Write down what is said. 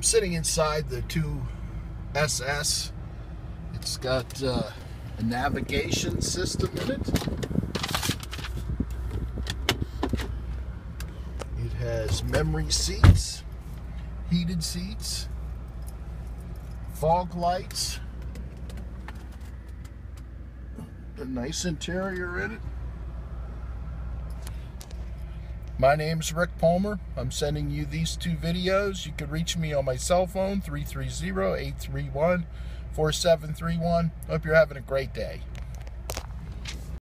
I'm sitting inside the 2 SS. It's got a navigation system in it. It has memory seats, heated seats, fog lights, a nice interior in it. My name's Rick Palmer. I'm sending you these 2 videos. You can reach me on my cell phone, 330-831-4731. Hope you're having a great day.